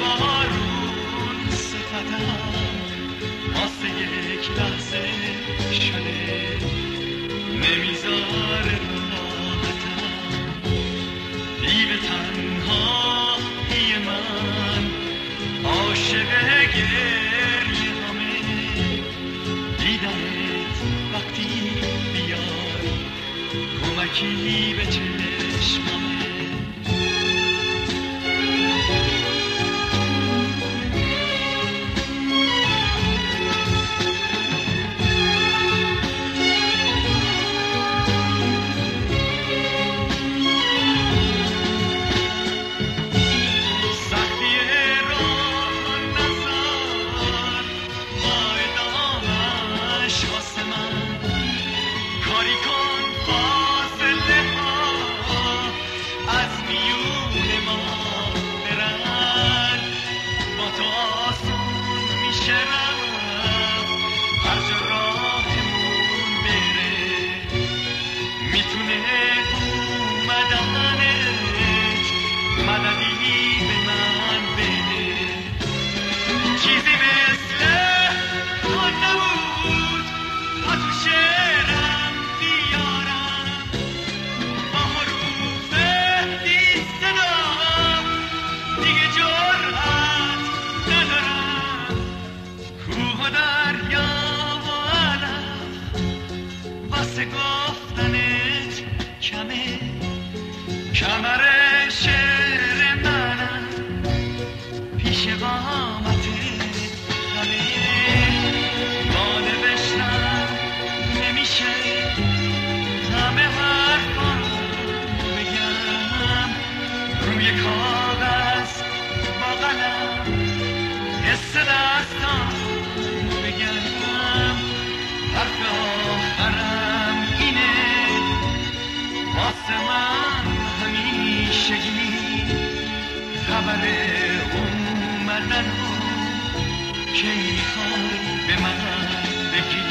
بارون ستدم واسه یک لحظه شده نمیذاره راحتم بی به تنهایی من عاشق گریه همه دیدنت وقتی بیای کمکی به چشممه کمر شعر منم پیش قامت همه با نوشتم نمیشه همه حرفا بگم روی کاغذ با قلم حس دستان بگم حرف آخرم اینه واسه من همیشگی خبر اومدن که میخوای به من بگی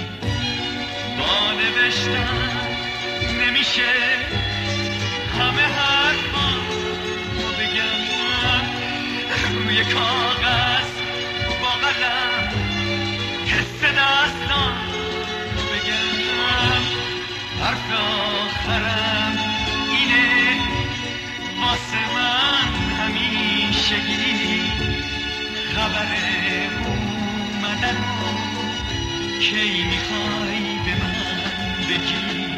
با نوشتن نمیشه همه حرفا بگم روی کاغذ با قلم حس دستان بگم حرف آخرم اینه واسه من همیشگی خبر اومدن کی میخوای به من بگی